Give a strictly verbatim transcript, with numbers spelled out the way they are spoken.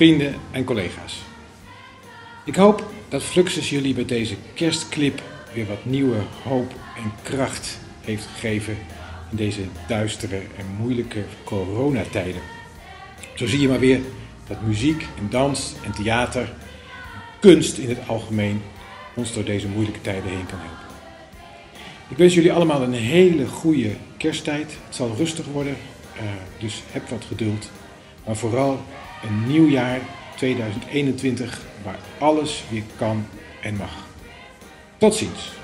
vrienden en collega's. Ik hoop dat Fluxus jullie bij deze kerstclip weer wat nieuwe hoop en kracht heeft gegeven in deze duistere en moeilijke coronatijden. Zo zie je maar weer dat muziek en dans en theater, kunst in het algemeen, ons door deze moeilijke tijden heen kan helpen. Ik wens jullie allemaal een hele goede kersttijd. Het zal rustig worden, dus heb wat geduld. Maar vooral een nieuw jaar tweeduizend eenentwintig waar alles weer kan en mag. Tot ziens!